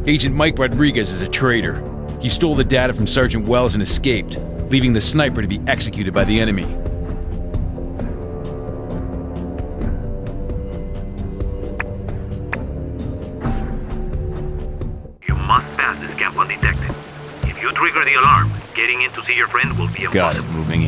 Agent Mike Rodriguez is a traitor. He stole the data from Sergeant Wells and escaped, leaving the sniper to be executed by the enemy. You must pass this camp undetected. If you trigger the alarm, getting in to see your friend will be impossible. Got it, moving in.